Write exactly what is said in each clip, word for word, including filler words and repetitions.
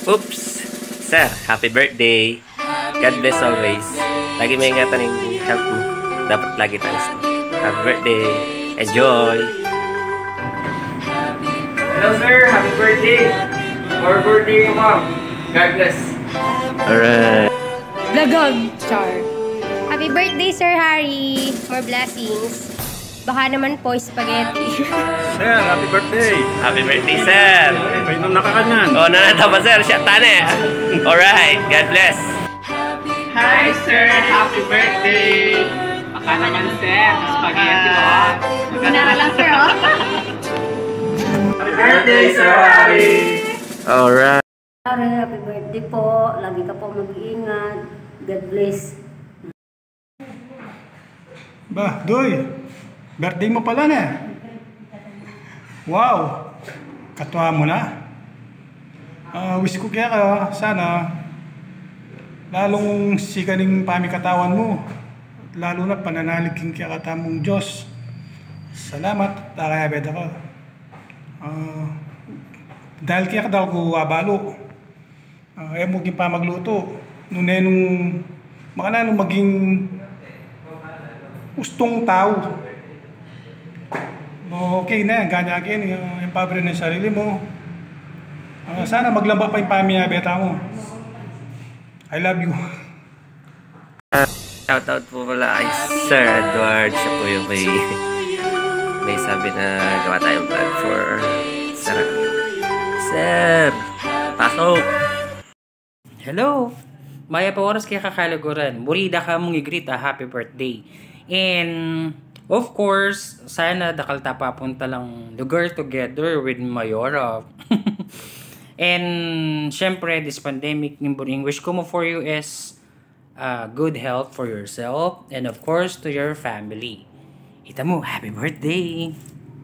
Oops! Sir, happy birthday! God bless always. Lagi may ingatan yung health mo. Dapat lagi tayo sa happy birthday! Enjoy! Hello sir, happy birthday! More birthday mo, ma'am. God bless! Alright! Blagag! Char! Happy birthday, Sir Harry! More blessings! Baka naman po, spaghetti. Sir, happy birthday! Happy birthday, sir! May nung nakakanyan. Oh, nanata pa, sir. Siya, tane. Alright, God bless. Hi sir, happy birthday! Baka naman sir, spaghetti mo. Ginara lang, sir, oh. Happy birthday, Sir Harry! Alright. Harry, happy birthday po. Lagi ka po mag-iingat. God bless. Bah, Doy. Birthday mo pala na. Wow. Katuwa mo na. Uh, wish ko kaya ka, sana lalong sikaling pamikatawan mo. Lalo na pananalig kaya katamong Diyos. Salamat. Takayabed ako. Uh, dahil kaya kadal ko wabalo. Uh, ayaw mo pa magluto. Nung nung makana nung maging ustong tao. Okay na, ganyakin, uh, empower na yung sarili mo. Uh, sana maglamba pa yung pamiyabeta mo. I love you. Uh, shout out po pala kay Sir Edward. Siya po yung may, may sabi na gawa tayong vlog for Sir. Sir! Pasok! Hello! Maya pa oras kaya kakalaguran. Murida ka mong i-greet a happy birthday. And of course, sana dakal ta papunta lang lugar together with Mayora. And syempre, this pandemic, nimburing wish ko mo for you is uh, good health for yourself and of course to your family. Ita mo, happy birthday!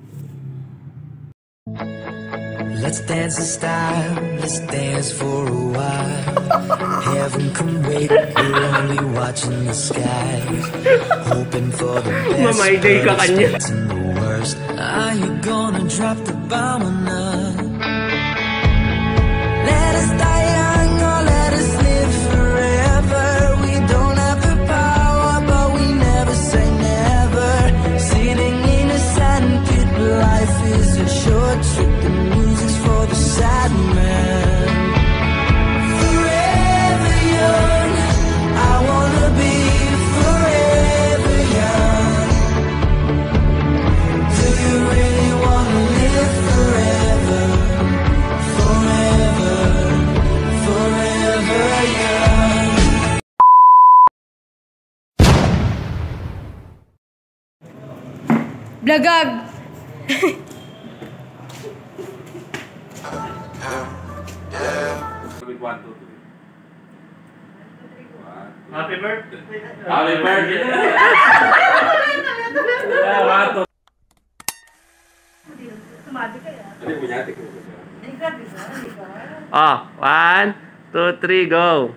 Let's dance in style, let's dance for a while. Heaven can wait, we're only watching the skies. Hoping for the best, Mamay-day ka kanya. expecting the worst. Are you gonna drop the bomb or not? Let us die young or let us live forever. We don't have the power, but we never say never. Sitting in a sandpit, life is a short trip. The music's for the sad man. Forever young, I wanna be forever young. Do you really wanna live forever? Forever, forever young. Blagag! Happy birthday! Happy birthday! Oh, one, two, three, go!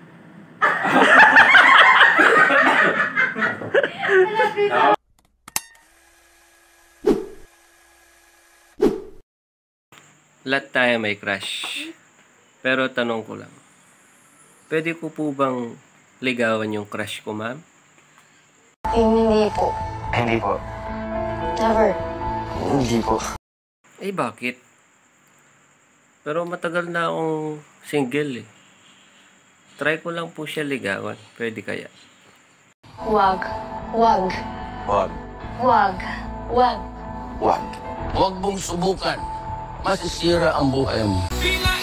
Lahat tayo may crush. Pero tanong ko lang, pwede ko po bang ligawan yung crush ko, ma'am? Hindi po. Hindi po. Never. Hindi po. Eh, bakit? Pero matagal na akong single eh. Try ko lang po siya ligawan. Pwede kaya? Wag. Wag. Wag. Wag. Wag. Wag. Huwag mong subukan. Masisira ang buhay mo.